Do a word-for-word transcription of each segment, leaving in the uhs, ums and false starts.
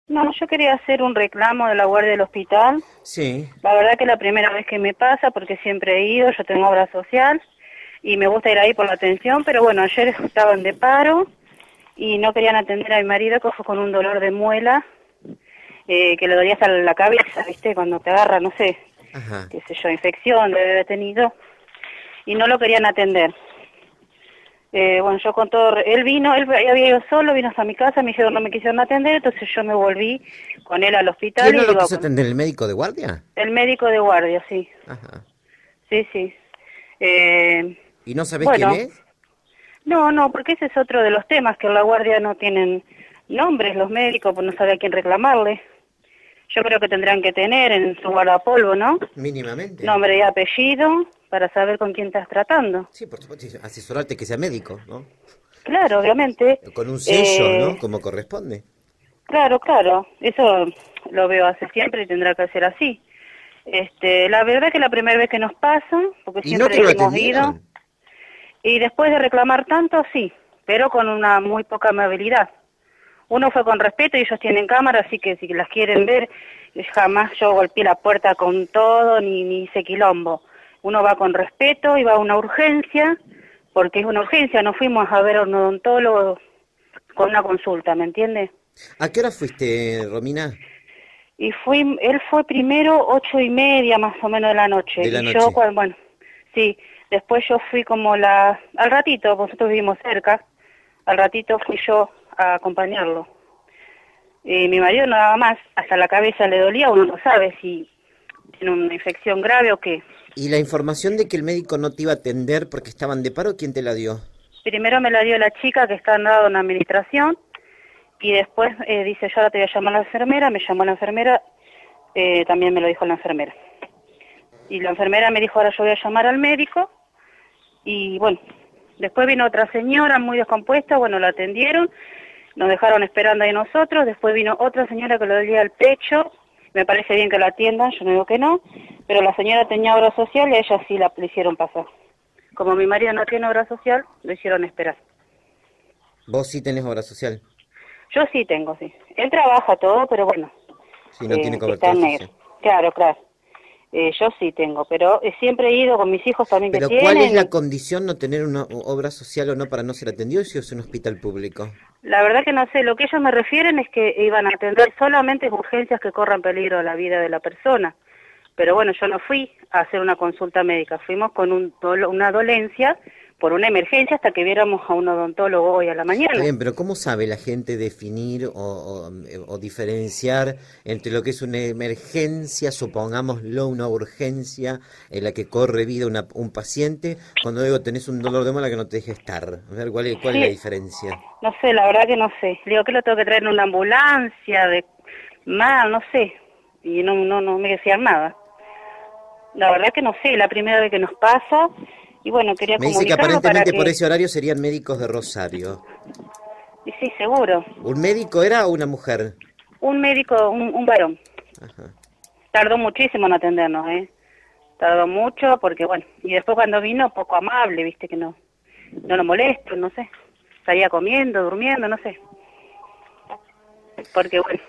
No, yo quería hacer un reclamo de la guardia del hospital. Sí. La verdad que es la primera vez que me pasa porque siempre he ido, yo tengo obra social y me gusta ir ahí por la atención, pero bueno, ayer estaban de paro y no querían atender a mi marido que fue con un dolor de muela, eh, que le dolía hasta la cabeza, ¿viste? Cuando te agarra, no sé, Ajá. qué sé yo, infección debe haber tenido y no lo querían atender. Eh, bueno, yo con todo, él vino, él había ido solo, vino hasta mi casa, me dijeron no me quisieron atender, entonces yo me volví con él al hospital ¿Quién no y lo digo, quiso con atender? ¿El médico de guardia? el médico de guardia, sí, Ajá. sí, sí. Eh, ¿Y no sabés quién bueno, es? no, no, porque ese es otro de los temas, que en la guardia no tienen nombres los médicos, pues no sabe a quién reclamarle. Yo creo que tendrán que tener en su guardapolvo, ¿no? Mínimamente. Nombre y apellido para saber con quién estás tratando. Sí, por supuesto, sí, asesorarte que sea médico, ¿no? Claro, obviamente. Con un sello, ¿no? Eh, Como corresponde. claro, claro, eso lo veo hace siempre y tendrá que ser así. Este, la verdad que la primera vez que nos pasa, porque ¿Y no siempre te lo hemos ido, atendieron? y después de reclamar tanto, sí, pero con una muy poca amabilidad. Uno fue con respeto y ellos tienen cámara, así que si las quieren ver, jamás yo golpeé la puerta con todo, ni, ni hice quilombo. Uno va con respeto y va a una urgencia, porque es una urgencia, no fuimos a ver a un odontólogo con una consulta, ¿me entiende? ¿A qué hora fuiste, Romina? Y fui, él fue primero ocho y media más o menos de la noche, De la y yo, noche. cuando, bueno, sí, después yo fui como la, al ratito, nosotros vivimos cerca, al ratito fui yo a acompañarlo. Y mi marido no daba más, hasta la cabeza le dolía, uno no sabe si tiene una infección grave o qué. ¿Y la información de que el médico no te iba a atender porque estaban de paro, quién te la dio? Primero me la dio la chica que está en dado en administración, y después eh, dice, yo ahora te voy a llamar a la enfermera, me llamó la enfermera, eh, también me lo dijo la enfermera. Y la enfermera me dijo, ahora yo voy a llamar al médico, y bueno, después vino otra señora muy descompuesta, bueno, la atendieron, nos dejaron esperando ahí nosotros, después vino otra señora que le dolía el pecho, me parece bien que la atiendan, yo no digo que no, pero la señora tenía obra social y a ella sí la le hicieron pasar. Como mi marido no tiene obra social, lo hicieron esperar. Vos sí tenés obra social. Yo sí tengo, sí. Él trabaja todo, pero bueno, Sí, no tiene eh, está cobertura en negro. social. Claro, claro. Eh, yo sí tengo, pero eh, siempre he ido con mis hijos también que Pero ¿cuál es tienen. la Y condición no tener una o- obra social o no para no ser atendido si es un hospital público? la verdad que no sé, lo que ellos me refieren es que iban a atender solamente urgencias que corran peligro a la vida de la persona. Pero bueno, yo no fui a hacer una consulta médica, fuimos con un dolo- una dolencia por una emergencia hasta que viéramos a un odontólogo hoy a la Está mañana. bien, pero ¿cómo sabe la gente definir o, o, eh, o diferenciar entre lo que es una emergencia, supongámoslo, una urgencia en la que corre vida una- un paciente, cuando digo tenés un dolor de muela que no te deje estar? A ver, ¿cuál es, cuál es la Sí, diferencia? no sé, la verdad que no sé. Le digo que lo tengo que traer en una ambulancia, de mal, no sé. Y no, no, no me decían nada. La verdad que no sé, la primera vez que nos pasa. Y bueno, quería Me dice que comunicarlo para aparentemente por que... ese horario serían médicos de Rosario. Y sí, seguro. ¿Un médico era o una mujer? Un médico, un, un varón. Ajá. Tardó muchísimo en atendernos, ¿eh? Tardó mucho porque, bueno, y después cuando vino, poco amable, viste, que no, no lo molesto, no sé. Estaría comiendo, durmiendo, no sé. Porque, bueno,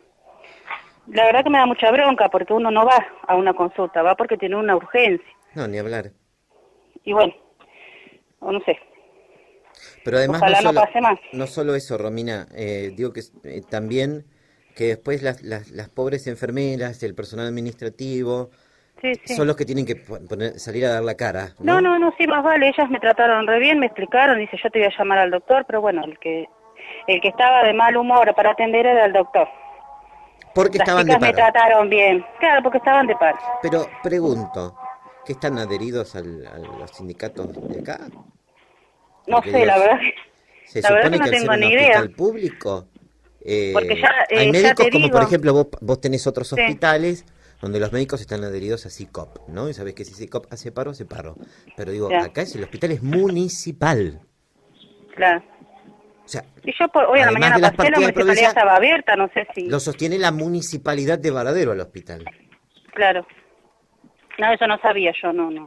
la verdad que me da mucha bronca porque uno no va a una consulta, va porque tiene una urgencia. No, ni hablar. Y bueno, o no sé, Pero además no ojalá no solo, pase más. no solo eso, Romina, eh, digo que eh, también que después las, las, las pobres enfermeras, el personal administrativo, Sí, son sí. los que tienen que po- poner, salir a dar la cara, No, ¿no? no, no, sí, más vale, ellas me trataron re bien, me explicaron, dice, yo te voy a llamar al doctor, pero bueno, el que el que estaba de mal humor para atender era el doctor. Porque Las estaban de chicas me paro. trataron bien, claro, porque estaban de paro. Pero pregunto, ¿que están adheridos al- a los sindicatos de acá? No Porque sé, la Dios, verdad que, se la verdad que supone no que al ser tengo un ni idea, hospital público, porque eh, ya, hay eh, ya médicos te como por digo, ejemplo vos, vos tenés otros sí, hospitales donde los médicos están adheridos a SICOP, ¿no? Y sabés que si SICOP hace paro, hace paro. Pero digo, ya, acá es el hospital es municipal. claro. O sea, Y yo por, hoy a la además mañana de las pasé, la partidas de municipalidad provincia, estaba abierta, no sé si, lo sostiene la municipalidad de Varadero al hospital. claro. No, eso no sabía yo, no, no.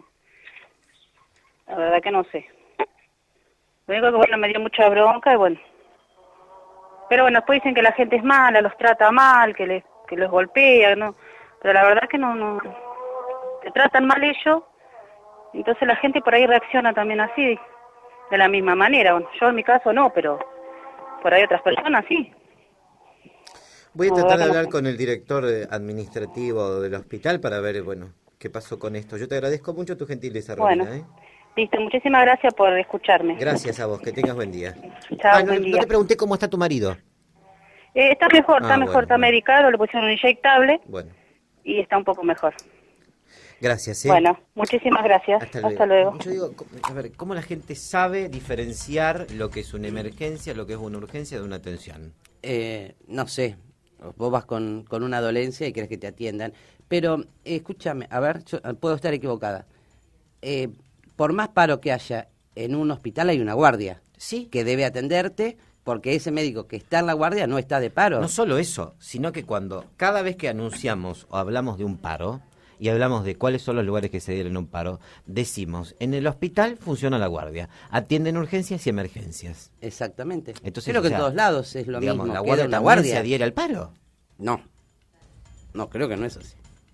La verdad que no sé. Lo único que, bueno, me dio mucha bronca y bueno, Pero bueno, después dicen que la gente es mala, los trata mal, que les, que los golpea, ¿no? Pero la verdad que no, no, te tratan mal ellos, entonces la gente por ahí reacciona también así, de la misma manera. Bueno, yo en mi caso no, pero por ahí otras personas sí. Voy a No, tratar de no hablar sé. con el director eh, administrativo del hospital para ver, bueno, qué pasó con esto. Yo te agradezco mucho tu gentileza, Bueno, Romina, ¿eh? listo, muchísimas gracias por escucharme. Gracias a vos, que tengas buen día. Ah, Chao, no, buen no día. te pregunté cómo está tu marido. Eh, está mejor, está Ah, mejor, bueno, está bueno, medicado, le pusieron un inyectable bueno. y está un poco mejor. Gracias, ¿eh? Bueno, muchísimas gracias. Hasta luego. Hasta luego. Yo digo, co- a ver, ¿cómo la gente sabe diferenciar lo que es una emergencia, lo que es una urgencia de una atención? Eh, no sé, vos vas con, con una dolencia y querés que te atiendan, pero eh, escúchame, a ver, yo, puedo estar equivocada. Eh, por más paro que haya en un hospital hay una guardia, Sí. que debe atenderte porque ese médico que está en la guardia no está de paro. No solo eso, sino que cuando cada vez que anunciamos o hablamos de un paro y hablamos de cuáles son los lugares que se dieron un paro, decimos, en el hospital funciona la guardia, atienden urgencias y emergencias. Exactamente. Entonces, creo o que sea, en todos lados es lo digamos, mismo. ¿la queda guardia una también guardia. se adhiere al paro? No, no, creo que no es así.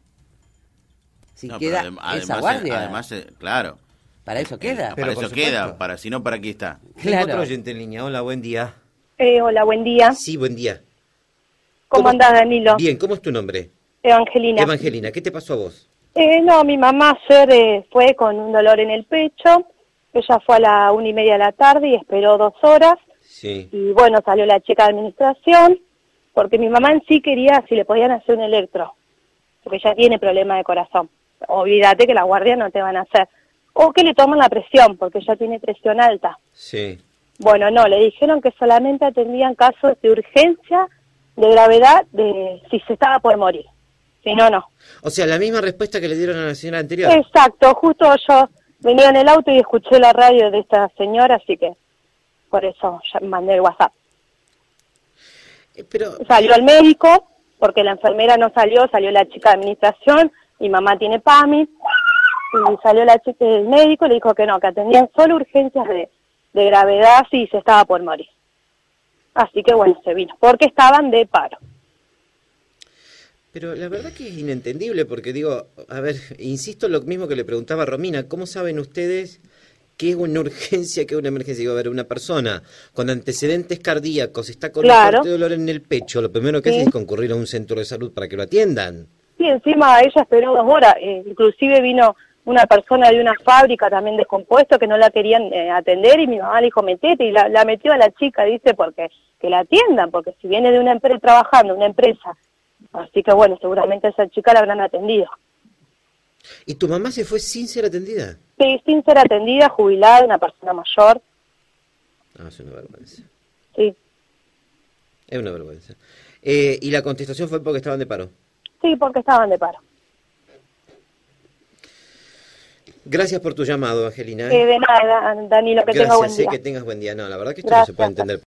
Si No, pero queda adem- esa además, guardia, además, eh, claro. para eso Eh, queda. Pero para por eso supuesto. queda, para si no, ¿para qué está? Tengo Claro. otro oyente en línea. Hola, buen día. Eh, hola, buen día. Sí, buen día. ¿Cómo andás, Danilo? Bien, ¿cómo es tu nombre? Evangelina. Evangelina, ¿qué te pasó a vos? Eh, no, mi mamá ayer eh, fue con un dolor en el pecho. Ella fue a la una y media de la tarde y esperó dos horas. Sí. Y bueno, salió la chica de administración, porque mi mamá en sí quería si le podían hacer un electro, porque ella tiene problema de corazón. Olvídate que la guardia no te van a hacer. O que le toman la presión, porque ella tiene presión alta. Sí. Bueno, no, le dijeron que solamente atendían casos de urgencia, de gravedad, de si se estaba por morir. Si no, no. O sea, la misma respuesta que le dieron a la señora anterior. Exacto, justo yo venía en el auto y escuché la radio de esta señora, así que por eso ya mandé el WhatsApp. Eh, Pero, Salió el médico, porque la enfermera no salió, salió la chica de administración, mi mamá tiene PAMI, y salió la chica del médico y le dijo que no, que atendían solo urgencias de, de gravedad si se estaba por morir. Así que bueno, se vino, porque estaban de paro. pero la verdad que es inentendible, porque digo, a ver, insisto en lo mismo que le preguntaba a Romina, ¿cómo saben ustedes qué es una urgencia, qué es una emergencia? Digo, a ver, una persona con antecedentes cardíacos está con Claro. un fuerte dolor en el pecho, lo primero que Sí. hace es concurrir a un centro de salud para que lo atiendan. Sí, encima ella esperó dos horas, eh, inclusive vino una persona de una fábrica también descompuesto que no la querían eh, atender y mi mamá le dijo metete y la, la metió a la chica, dice, porque que la atiendan, porque si viene de una empresa trabajando, una empresa, así que bueno, seguramente a esa chica la habrán atendido. ¿Y tu mamá se fue sin ser atendida? Sí, sin ser atendida, jubilada, una persona mayor, Ah, es una vergüenza. sí, Es una vergüenza. Eh, ¿y la contestación fue porque estaban de paro? sí, porque estaban de paro. Gracias por tu llamado, Angelina. Eh, de nada, Danilo, que tenga Gracias, buen sé día. que tengas buen día. No, la verdad que esto no se Gracias. puede entender.